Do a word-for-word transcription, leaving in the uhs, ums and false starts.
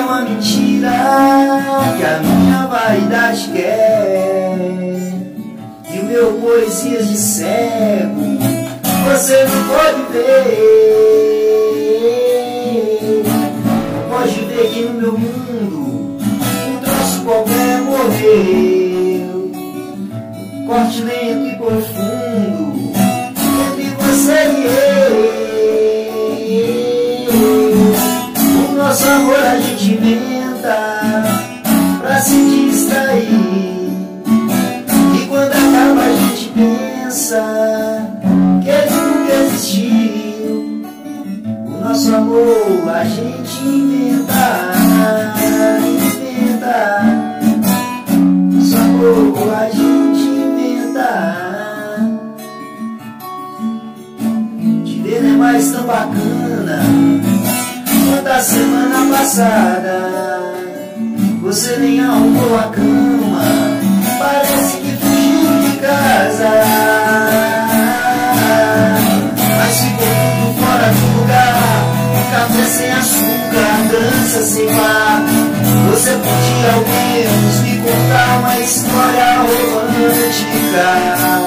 uma mentira que a minha vaidade quer, e o meu poesias de cego você não pode ver. Não pode ver que no meu mundo um troço qualquer morreu. Corte lento e profundo entre você e eu. O nosso amor a gente inventa pra se distrair, e quando acaba a gente pensa que ele nunca existiu. O nosso amor a gente inventa, inventa. Nosso amor a gente inventa. Te ver não é mais tão bacana quanto a semana passada. Você nem arrumou a cama, parece que fugiu de casa. Mas ficou tudo fora do lugar, café sem açúcar, dança sem par. Você podia ao menos me contar uma história romântica.